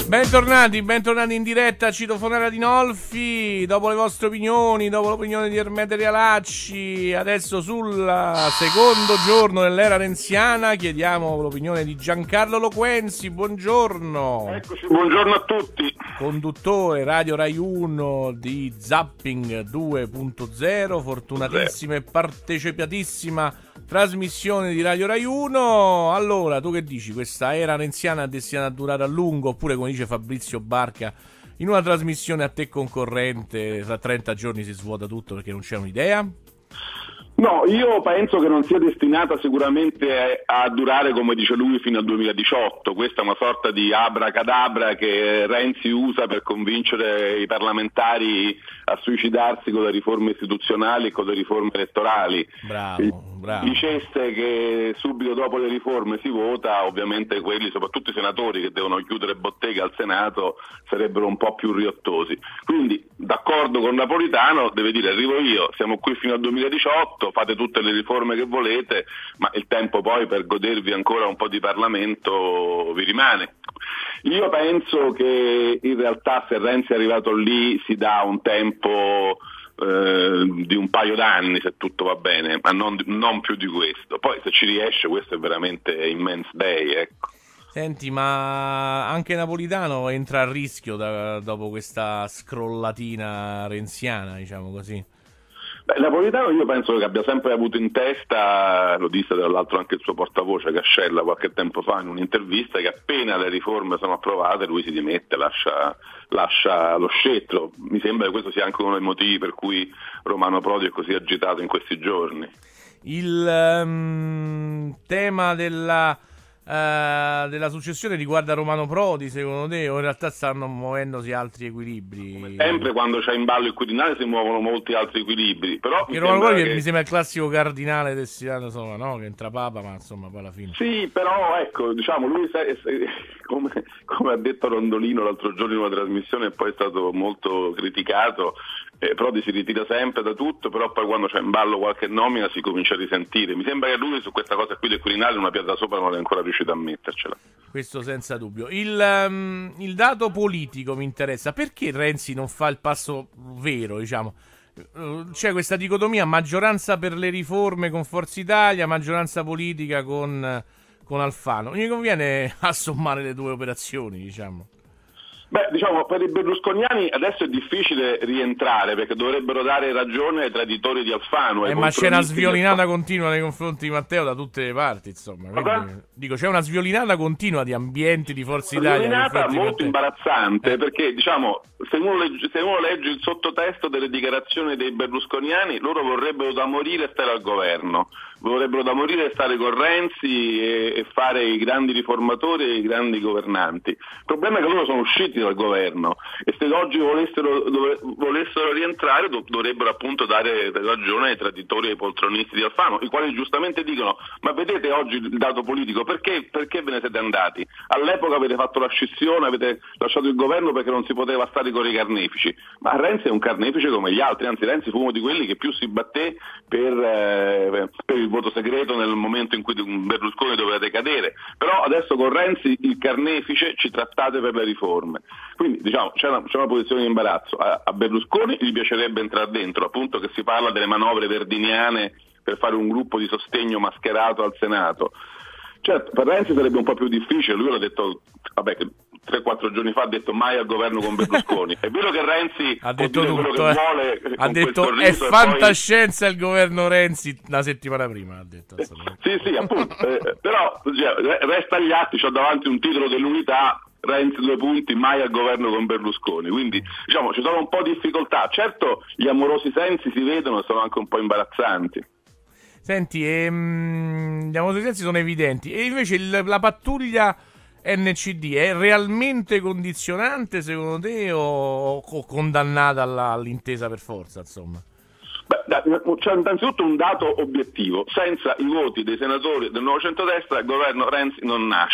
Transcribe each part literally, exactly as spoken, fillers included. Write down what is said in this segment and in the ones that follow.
Bentornati, bentornati in diretta a Citofonara di Nolfi. Dopo le vostre opinioni, dopo l'opinione di Ermete Realacci, adesso sul secondo giorno dell'era renziana chiediamo l'opinione di Giancarlo Loquenzi. Buongiorno. Eccoci, buongiorno a tutti. Conduttore Radio Rai uno di Zapping due punto zero, fortunatissima e partecipatissima trasmissione di Radio Rai uno. Allora, tu che dici? Questa era renziana è destinata a durare a lungo, oppure, come dice Fabrizio Barca, in una trasmissione a te concorrente tra trenta giorni si svuota tutto perché non c'è un'idea? No, io penso che non sia destinata sicuramente a durare, come dice lui, fino al duemiladiciotto. Questa è una sorta di abracadabra che Renzi usa per convincere i parlamentari a suicidarsi con le riforme istituzionali e con le riforme elettorali. Bravo, bravo. Diceste che subito dopo le riforme si vota, ovviamente quelli, soprattutto i senatori che devono chiudere bottega al Senato, sarebbero un po' più riottosi. Quindi, d'accordo con Napolitano, deve dire: arrivo io, siamo qui fino al duemiladiciotto, fate tutte le riforme che volete, ma il tempo poi per godervi ancora un po' di Parlamento vi rimane. Io penso che in realtà, se Renzi è arrivato lì, si dà un tempo eh, di un paio d'anni, se tutto va bene, ma non, non più di questo. Poi, se ci riesce, questo è veramente immense day, ecco. Senti, ma anche Napolitano entra a rischio da, dopo questa scrollatina renziana, diciamo così? Beh, Napolitano io penso che abbia sempre avuto in testa, lo disse tra l'altro anche il suo portavoce Cascella qualche tempo fa in un'intervista, che appena le riforme sono approvate lui si dimette, lascia, lascia lo scettro. Mi sembra che questo sia anche uno dei motivi per cui Romano Prodi è così agitato in questi giorni. Il um, tema della... Uh, della successione riguarda Romano Prodi, secondo te, o in realtà stanno muovendosi altri equilibri? Come sempre, quando c'è in ballo il Quirinale si muovono molti altri equilibri, però mi Romano sembra, Prodi che... mi sembra il classico cardinale destinato, insomma, no? Che entra papa, ma insomma poi alla fine. Sì, però ecco, diciamo, lui se, se, come, come ha detto Rondolino l'altro giorno in una trasmissione e poi è stato molto criticato, eh, Prodi si ritira sempre da tutto, però poi quando c'è in ballo qualche nomina si comincia a risentire. Mi sembra che lui su questa cosa qui del Quirinale una pietra sopra non è ancora riuscito a mettercela. Questo senza dubbio. Il, um, il dato politico mi interessa. Perché Renzi non fa il passo vero, diciamo? Uh, c'è questa dicotomia, maggioranza per le riforme con Forza Italia, maggioranza politica con, con Alfano. Non gli conviene assommare le due operazioni, diciamo? Beh, diciamo, per i berlusconiani adesso è difficile rientrare perché dovrebbero dare ragione ai traditori di Alfano. Eh, ma c'è una sviolinata di... continua nei confronti di Matteo da tutte le parti, insomma. Quindi, dico, c'è una sviolinata continua di ambienti di Forza Italia. Una sviolinata molto imbarazzante, eh. perché, diciamo, se uno, legge, se uno legge il sottotesto delle dichiarazioni dei berlusconiani, loro vorrebbero da morire stare al governo. Vorrebbero da morire stare con Renzi e, e fare i grandi riformatori e i grandi governanti. Il problema è che loro sono usciti dal governo e se oggi volessero, dove, volessero rientrare dov- dovrebbero appunto dare ragione ai traditori e ai poltronisti di Alfano, i quali giustamente dicono: ma vedete oggi il dato politico, perché, perché ve ne siete andati? All'epoca avete fatto la scissione, avete lasciato il governo perché non si poteva stare con i carnefici, ma Renzi è un carnefice come gli altri, anzi Renzi fu uno di quelli che più si batté per, eh, per il voto segreto nel momento in cui Berlusconi doveva decadere. Però adesso con Renzi il carnefice ci trattate per le riforme. Quindi diciamo c'è una, c'è una posizione di imbarazzo. A, a Berlusconi gli piacerebbe entrare dentro, appunto che si parla delle manovre verdiniane per fare un gruppo di sostegno mascherato al Senato. Certo, per Renzi sarebbe un po' più difficile, lui l'ha detto, vabbè, che tre quattro giorni fa ha detto mai al governo con Berlusconi. È vero che Renzi ha detto tutto, quello che eh. vuole, ha detto è fantascienza poi... il governo Renzi la settimana prima, ha detto. Sì, sì, appunto, eh, però cioè, resta agli atti, c'ho davanti un titolo dell'unità, Renzi due punti, mai al governo con Berlusconi, quindi diciamo ci sono un po' di difficoltà. Certo, gli amorosi sensi si vedono e sono anche un po' imbarazzanti. Senti, ehm, gli amorosi sensi sono evidenti, e invece il, la pattuglia N C D è realmente condizionante secondo te o, o condannata alla, all'intesa per forza, insomma? Beh, c'è innanzitutto un dato obiettivo: senza i voti dei senatori del nuovo centrodestra il governo Renzi non nasce.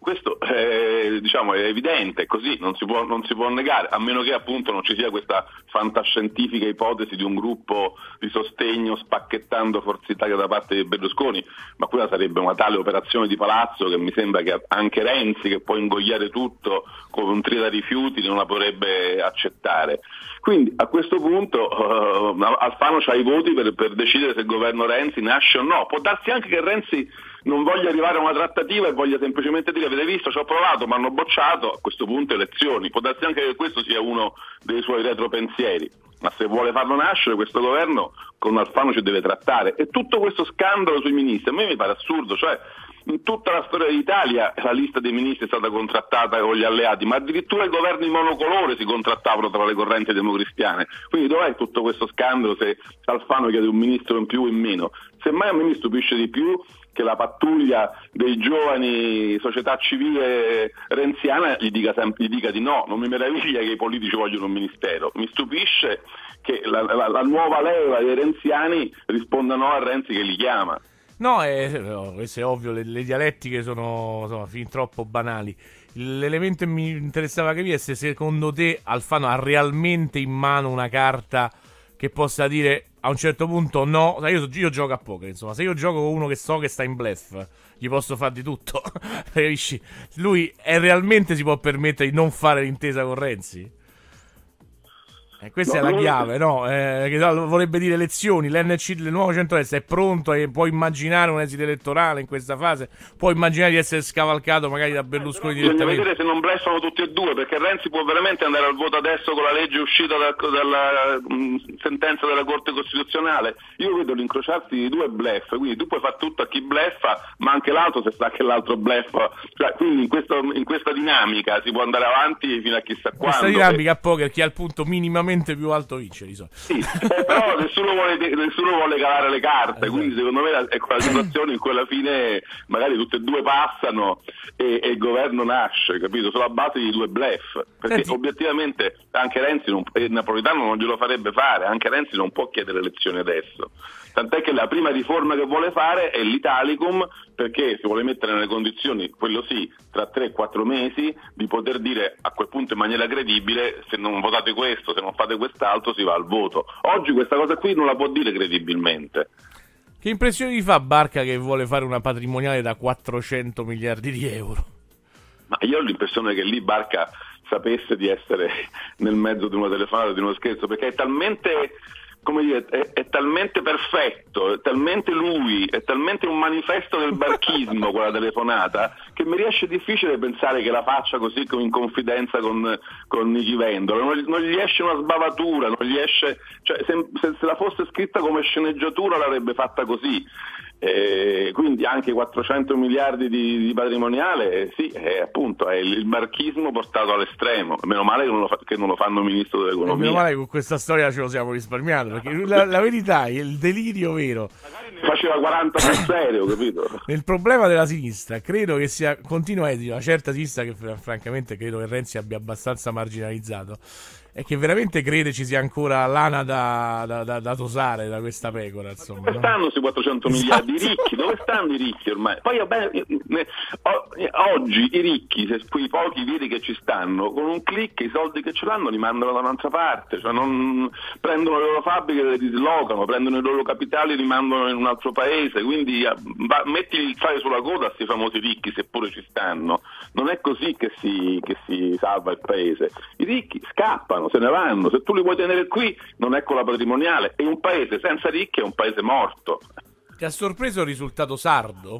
Questo è, diciamo, è evidente, così non si può, non si può negare, a meno che appunto non ci sia questa fantascientifica ipotesi di un gruppo di sostegno spacchettando Forza Italia da parte di Berlusconi, ma quella sarebbe una tale operazione di palazzo che mi sembra che anche Renzi, che può ingoiare tutto come un trio da rifiuti, non la potrebbe accettare. Quindi a questo punto uh, Alfano c'ha i voti per, per decidere se il governo Renzi nasce o no. Può darsi anche che Renzi non voglia arrivare a una trattativa e voglia semplicemente dire: avete visto, ci ho provato, ma hanno bocciato, a questo punto elezioni. Può darsi anche che questo sia uno dei suoi retropensieri, ma se vuole farlo nascere questo governo con Alfano ci deve trattare. E tutto questo scandalo sui ministri a me mi pare assurdo, cioè in tutta la storia d'Italia la lista dei ministri è stata contrattata con gli alleati, ma addirittura i governi monocolore si contrattavano tra le correnti democristiane. Quindi dov'è tutto questo scandalo se Alfano chiede un ministro in più o in meno? Semmai a me mi stupisce di più che la pattuglia dei giovani società civile renziana gli dica, sempre, gli dica di no. Non mi meraviglia che i politici vogliono un ministero, mi stupisce che la, la, la nuova leva dei renziani risponda no a Renzi che li chiama. No, è, no, questo è ovvio, le, le dialettiche sono insomma, fin troppo banali. L'elemento che mi interessava capire è se secondo te Alfano ha realmente in mano una carta che possa dire a un certo punto no. Io, io gioco a poker, insomma, se io gioco con uno che so che sta in bluff, gli posso fare di tutto. Capisci? Lui è realmente si può permettere di non fare l'intesa con Renzi? Eh, questa no, è la chiave, no? Eh, che no, vorrebbe dire elezioni, l'N C, il nuovo centrodestra è pronto e può immaginare un esito elettorale in questa fase, può immaginare di essere scavalcato magari da Berlusconi eh, direttamente. Bisogna vedere se non bleffano tutti e due, perché Renzi può veramente andare al voto adesso con la legge uscita da, dalla mh, sentenza della Corte Costituzionale. Io vedo l'incrociarsi di due bluff, quindi tu puoi fare tutto a chi bleffa, ma anche l'altro se sa che l'altro bleffa. Cioè, quindi in, questo, in questa dinamica si può andare avanti fino a chissà quando. Questa dinamica a poker chi ha il punto minimamente più alto vince di solito. Sì, eh, però nessuno vuole, nessuno vuole calare le carte, quindi secondo me è quella situazione in cui alla fine magari tutte e due passano e, e il governo nasce, capito? Sulla base di due bluff, perché Senti. obiettivamente anche Renzi non, eh, Napolitano non glielo farebbe fare, anche Renzi non può chiedere elezioni adesso, tant'è che la prima riforma che vuole fare è l'Italicum, perché si vuole mettere nelle condizioni, quello sì, tra tre quattro mesi di poter dire a quel punto in maniera credibile: se non votate questo, se non fate quest'altro si va al voto. Oggi questa cosa qui non la può dire credibilmente. Che impressione vi fa Barca che vuole fare una patrimoniale da quattrocento miliardi di euro? Ma io ho l'impressione che lì Barca sapesse di essere nel mezzo di una telefonata, di uno scherzo, perché è talmente, come dire, è, è talmente perfetto, è talmente lui, è talmente un manifesto del barchismo quella telefonata, che mi riesce difficile pensare che la faccia così in confidenza con, con Nichi Vendola. Non, non gli esce una sbavatura, non gli esce, cioè se, se, se la fosse scritta come sceneggiatura l'avrebbe fatta così. Eh, quindi anche quattrocento miliardi di, di patrimoniale, eh, sì, è, appunto è il, il barchismo portato all'estremo. Meno male che non lo, fa, che non lo fanno ministro dell'economia. Meno male che con questa storia ce lo siamo risparmiato, perché la, la verità è il delirio vero. Magari ne faceva quaranta sul serio, capito? Il problema della sinistra credo che sia, continua a essere una certa sinistra che francamente credo che Renzi abbia abbastanza marginalizzato, è che veramente crede ci sia ancora lana da, da, da, da tosare da questa pecora, insomma. Dove stanno questi quattrocento miliardi? I ricchi, dove stanno i ricchi ormai? Poi vabbè, oggi i ricchi, se quei pochi veri che ci stanno, con un click i soldi che ce l'hanno li mandano da un'altra parte, cioè non prendono le loro fabbriche e le dislocano, prendono i loro capitali e li mandano in un altro paese, quindi va, metti il sale sulla coda a questi famosi ricchi, seppure ci stanno. Non è così che si, che si salva il paese. I ricchi scappano, se ne vanno, se tu li vuoi tenere qui non è con la patrimoniale, e un paese senza ricchi è un paese morto. Ti ha sorpreso il risultato sardo?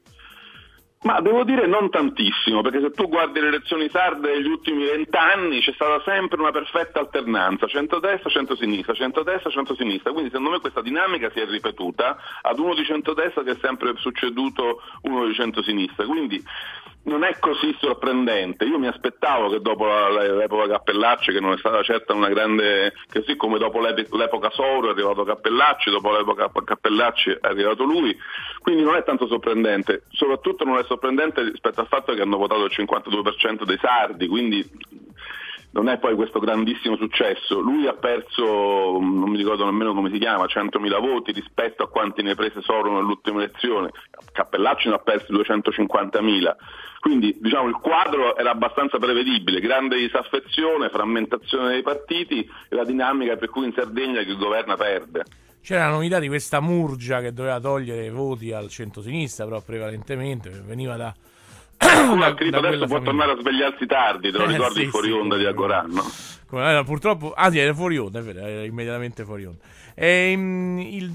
Ma devo dire non tantissimo, perché se tu guardi le elezioni sarde degli ultimi vent'anni c'è stata sempre una perfetta alternanza, centrodestra, centrosinistra, centrodestra, centrosinistra, quindi secondo me questa dinamica si è ripetuta ad uno di centrodestra che è sempre succeduto uno di centrosinistra, quindi non è così sorprendente. Io mi aspettavo che dopo la, l'epoca Cappellacci, che non è stata certa una grande, così come dopo l'epoca Soro è arrivato Cappellacci, dopo l'epoca Cappellacci è arrivato lui, quindi non è tanto sorprendente, soprattutto non è sorprendente rispetto al fatto che hanno votato il cinquantadue per cento dei sardi, quindi non è poi questo grandissimo successo. Lui ha perso, non mi ricordo nemmeno come si chiama, centomila voti rispetto a quanti ne prese Soro nell'ultima elezione. Cappellacci ne ha persi duecentocinquantamila. Quindi diciamo il quadro era abbastanza prevedibile, grande disaffezione, frammentazione dei partiti e la dinamica per cui in Sardegna chi governa perde. C'era la novità di questa Murgia che doveva togliere voti al centro-sinistra, però prevalentemente veniva da... Come ha scritto adesso può tornare a svegliarsi tardi, te lo eh, ricordi sì, il fuori sì, onda di Agorà, no? Come, eh, purtroppo, ah sì, era fuori onda, è vero, era immediatamente fuori onda. E, mh, il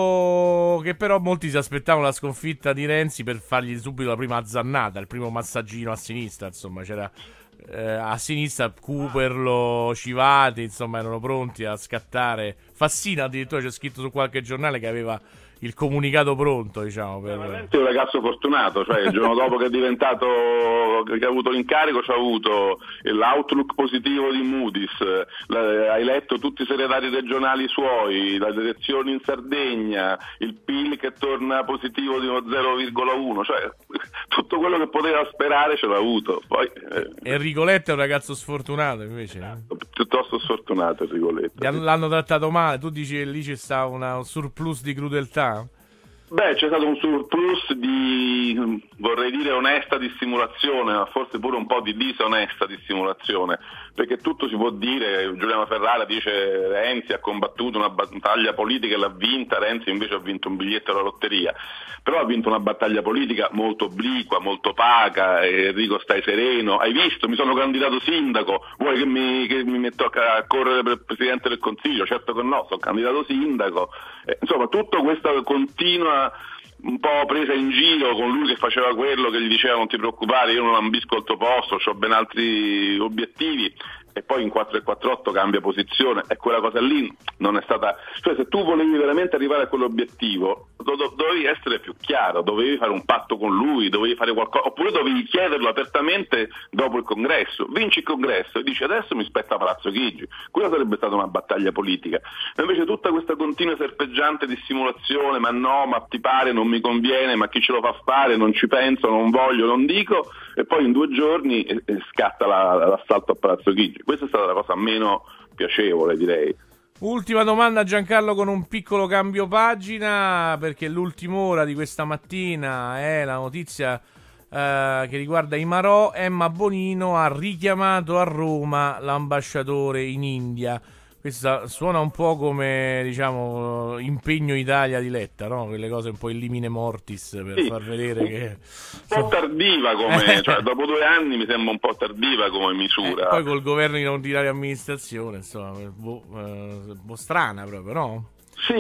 dato che però molti si aspettavano la sconfitta di Renzi per fargli subito la prima azzannata, il primo massaggino a sinistra, insomma c'era eh, a sinistra Cooperlo, Civati, insomma erano pronti a scattare. Fassina addirittura c'è scritto su qualche giornale che aveva il comunicato pronto, diciamo. Per... Renzi è un ragazzo fortunato, cioè il giorno dopo che è diventato, che ha avuto l'incarico, c'ha avuto l'outlook positivo di Moody's, la, hai letto tutti i segretari regionali suoi, la direzione in Sardegna, il P I L che torna positivo di uno zero virgola uno, cioè tutto quello che poteva sperare ce l'ha avuto. Poi, eh, Enrico Letta è un ragazzo sfortunato invece. Eh? Piuttosto sfortunato Enrico Letta. L'hanno trattato male, tu dici che lì c'è stato una, un surplus di crudeltà? Beh, c'è stato un surplus di, vorrei dire, onesta dissimulazione, ma forse pure un po' di disonesta dissimulazione, perché tutto si può dire. Giuliano Ferrara dice Renzi ha combattuto una battaglia politica e l'ha vinta, Renzi invece ha vinto un biglietto alla lotteria, però ha vinto una battaglia politica molto obliqua, molto opaca. Enrico, stai sereno, hai visto, mi sono candidato sindaco, vuoi che mi, che mi metto a correre per Presidente del Consiglio? Certo che no, sono candidato sindaco. Eh, insomma, tutta questa continua un po' presa in giro con lui che faceva quello, che gli diceva non ti preoccupare, io non ambisco al tuo posto, ho ben altri obiettivi, e poi in quattro e quarantotto cambia posizione, e quella cosa lì non è stata, cioè se tu volevi veramente arrivare a quell'obiettivo do- do- dovevi essere più chiaro, dovevi fare un patto con lui, dovevi fare qualcosa, oppure dovevi chiederlo apertamente dopo il congresso, vinci il congresso e dici adesso mi spetta Palazzo Chigi, quella sarebbe stata una battaglia politica. E invece tutta questa continua serpeggiante dissimulazione, ma no, ma ti pare, non mi conviene, ma chi ce lo fa fare, non ci penso, non voglio, non dico, e poi in due giorni eh, scatta la, l'assalto a Palazzo Chigi. Questa è stata la cosa meno piacevole, direi. Ultima domanda, Giancarlo, con un piccolo cambio pagina, perché l'ultima ora di questa mattina è la notizia eh, che riguarda i Marò. Emma Bonino ha richiamato a Roma l'ambasciatore in India. Questa suona un po' come, diciamo, impegno Italia di Letta, no? Quelle cose un po' in limine mortis per sì, far vedere che... Un po' tardiva come, cioè dopo due anni mi sembra un po' tardiva come misura. Eh, poi col governo di non tirare amministrazione, insomma, boh, eh, un po' strana proprio, no? Sì,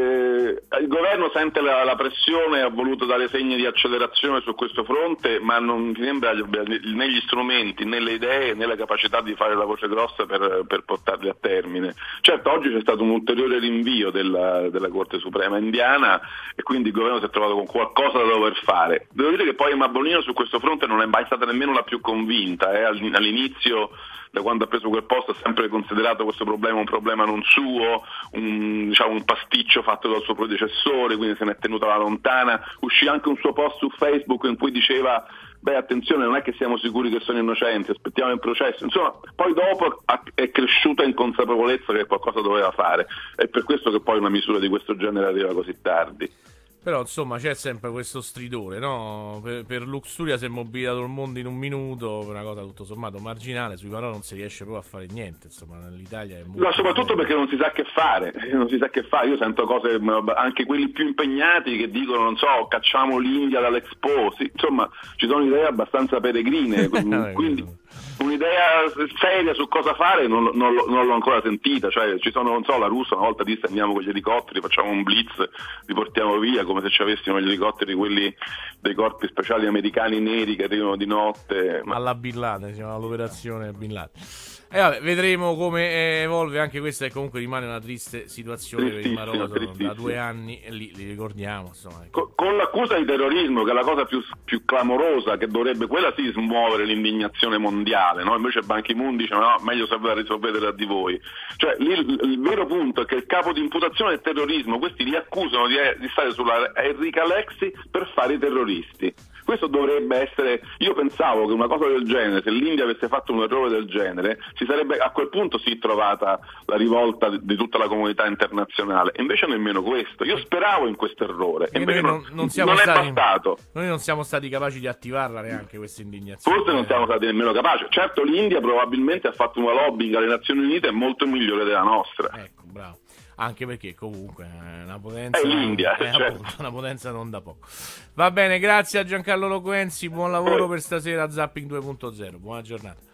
eh, il governo sente la, la pressione, ha voluto dare segni di accelerazione su questo fronte, ma non mi sembra né gli strumenti, né le idee, né la capacità di fare la voce grossa per, per portarli a termine. Certo, oggi c'è stato un ulteriore rinvio della, della Corte Suprema indiana e quindi il governo si è trovato con qualcosa da dover fare. Devo dire che poi Emma Bonino su questo fronte non è mai stata nemmeno la più convinta, eh. All'inizio, da quando ha preso quel posto, ha sempre considerato questo problema un problema non suo, un, diciamo, un pasticcio fatto dal suo predecessore, quindi se ne è tenuta alla lontana. Uscì anche un suo post su Facebook in cui diceva beh, attenzione, non è che siamo sicuri che sono innocenti, aspettiamo il processo. Insomma, poi dopo è cresciuta in consapevolezza che qualcosa doveva fare, è per questo che poi una misura di questo genere arriva così tardi. Però insomma c'è sempre questo stridore, no? Per, per Luxuria si è mobilitato il mondo in un minuto, per una cosa tutto sommato marginale, sui Marò non si riesce proprio a fare niente, insomma l'Italia è molto... No, soprattutto perché non si sa che fare, non si sa che fare, io sento cose, anche quelli più impegnati che dicono, non so, cacciamo l'India dall'Expo, sì, insomma ci sono idee abbastanza peregrine, quindi un'idea seria su cosa fare non, non, non l'ho ancora sentita, cioè ci sono, non so, la Russia una volta disse andiamo con gli elicotteri, facciamo un blitz, li portiamo via, come se ci avessimo gli elicotteri quelli dei corpi speciali americani neri che arrivano di notte. Ma... alla Bin Laden, si chiama l'operazione Bin Laden. E eh, vabbè, vedremo come evolve anche questa, e comunque rimane una triste situazione per il Marò da due anni, e lì li ricordiamo, insomma. Con, con l'accusa di terrorismo, che è la cosa più, più clamorosa, che dovrebbe quella sì smuovere l'indignazione mondiale, no? Invece Ban Ki-moon dice no, meglio sapere risolvere di voi. Cioè lì il, il vero punto è che il capo di imputazione del terrorismo, questi li accusano di, di stare sulla Enrica Lexi per fare i terroristi. Questo dovrebbe essere, io pensavo che una cosa del genere, se l'India avesse fatto un errore del genere, si sarebbe a quel punto sì trovata la rivolta di tutta la comunità internazionale, e invece nemmeno questo. Io speravo in questo errore, e invece non, non, siamo non stati, è bastato. Noi non siamo stati capaci di attivarla neanche questa indignazione. Forse non siamo stati nemmeno capaci. Certo, l'India probabilmente ha fatto una lobbying alle Nazioni Unite molto migliore della nostra. Ecco, bravo. Anche perché comunque è una potenza, è l'India, è certo. appunto una potenza non da poco. Va bene, grazie a Giancarlo Loquenzi, buon lavoro per stasera a Zapping due punto zero, buona giornata.